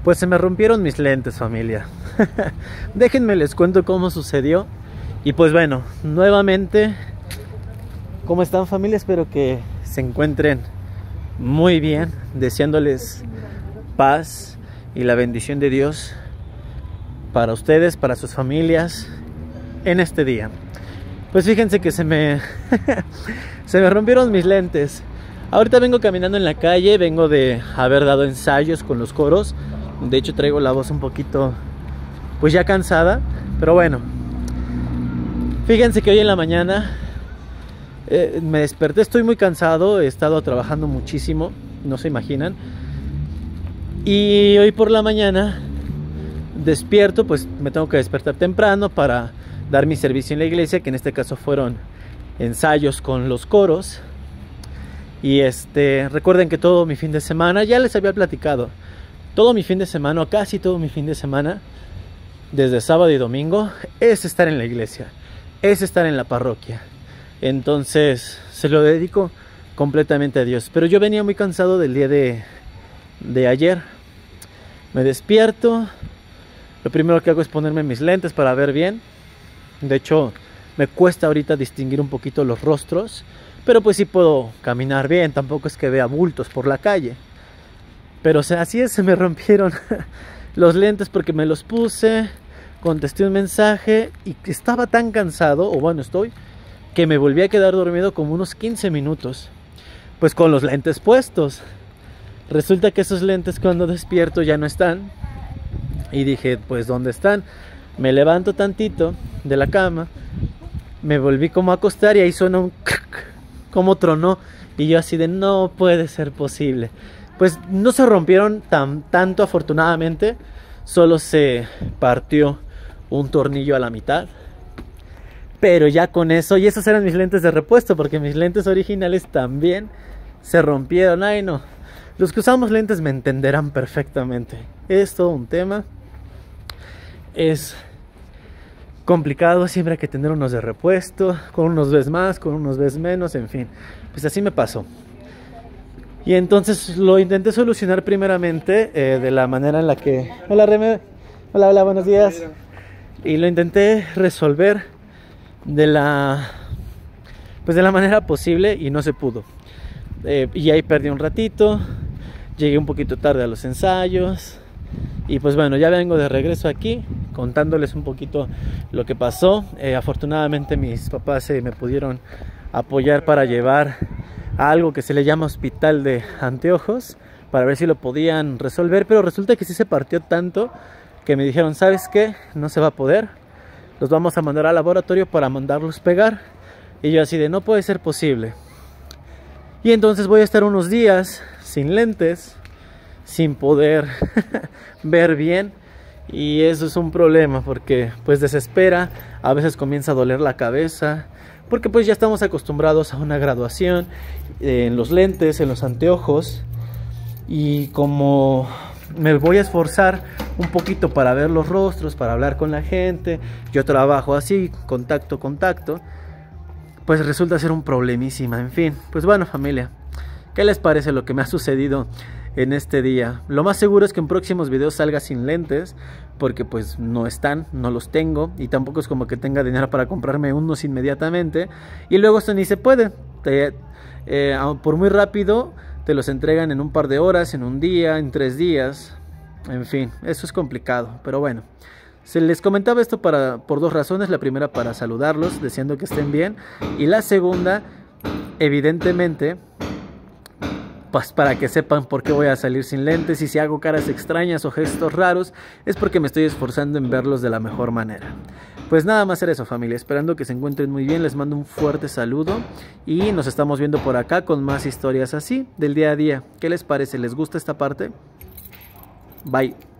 Pues se me rompieron mis lentes, familia. Déjenme les cuento cómo sucedió. Y pues bueno, nuevamente, ¿cómo están, familia? Espero que se encuentren muy bien, deseándoles paz y la bendición de Dios para ustedes, para sus familias en este día. Pues fíjense que se me rompieron mis lentes. Ahorita vengo caminando en la calle, vengo de haber dado ensayos con los coros. De hecho traigo la voz un poquito, pues ya cansada, pero bueno. Fíjense que hoy en la mañana me desperté, estoy muy cansado, he estado trabajando muchísimo, no se imaginan. Y hoy por la mañana despierto, pues me tengo que despertar temprano para dar mi servicio en la iglesia, que en este caso fueron ensayos con los coros. Y recuerden que todo mi fin de semana, ya les había platicado, todo mi fin de semana, o casi todo mi fin de semana, desde sábado y domingo, es estar en la iglesia, es estar en la parroquia. Entonces se lo dedico completamente a Dios. Pero yo venía muy cansado del día de ayer. Me despierto, lo primero que hago es ponerme mis lentes para ver bien. De hecho me cuesta ahorita distinguir un poquito los rostros, pero pues sí puedo caminar bien, tampoco es que vea bultos por la calle. Pero o sea, así es, se me rompieron los lentes porque me los puse, contesté un mensaje y estaba tan cansado, o bueno estoy, que me volví a quedar dormido como unos 15 minutos, pues con los lentes puestos. Resulta que esos lentes cuando despierto ya no están. Y dije, pues ¿dónde están? Me levanto tantito de la cama, me volví como a acostar y ahí suena un crack, como tronó. Y yo así de, no puede ser posible. Pues no se rompieron tanto, afortunadamente. Solo se partió un tornillo a la mitad. Pero ya con eso, y esos eran mis lentes de repuesto, porque mis lentes originales también se rompieron. Ay no, los que usamos lentes me entenderán perfectamente. Es todo un tema. Es complicado, siempre hay que tener unos de repuesto. Con unos ves más, con unos ves menos, en fin. Pues así me pasó. Y entonces lo intenté solucionar primeramente de la manera en la que... Hola Reme, hola, buenos días. Y lo intenté resolver de la manera posible y no se pudo. Y ahí perdí un ratito, llegué un poquito tarde a los ensayos. Y pues bueno, ya vengo de regreso aquí contándoles un poquito lo que pasó. Afortunadamente mis papás me pudieron apoyar para llevar a algo que se le llama hospital de anteojos, para ver si lo podían resolver, pero resulta que sí se partió tanto que me dijeron, ¿sabes qué? No se va a poder, los vamos a mandar al laboratorio para mandarlos pegar. Y yo así de, no puede ser posible. Y entonces voy a estar unos días sin lentes, sin poder ver bien, y eso es un problema porque pues desespera, a veces comienza a doler la cabeza, porque pues ya estamos acostumbrados a una graduación en los lentes, en los anteojos, y como me voy a esforzar un poquito para ver los rostros, para hablar con la gente, yo trabajo así, contacto, pues resulta ser un problemísima. En fin, pues bueno familia, ¿qué les parece lo que me ha sucedido en este día? Lo más seguro es que en próximos videos salga sin lentes, porque pues no están, no los tengo, y tampoco es como que tenga dinero para comprarme unos inmediatamente, y luego esto ni se puede. Por muy rápido te los entregan en un par de horas, en un día, en 3 días, en fin, eso es complicado. Pero bueno, se les comentaba esto por 2 razones. La primera, para saludarlos, deseando que estén bien, y la segunda, evidentemente, pues para que sepan por qué voy a salir sin lentes, y si hago caras extrañas o gestos raros es porque me estoy esforzando en verlos de la mejor manera. Pues nada más era eso familia, esperando que se encuentren muy bien, les mando un fuerte saludo y nos estamos viendo por acá con más historias así del día a día. ¿Qué les parece? ¿Les gusta esta parte? Bye.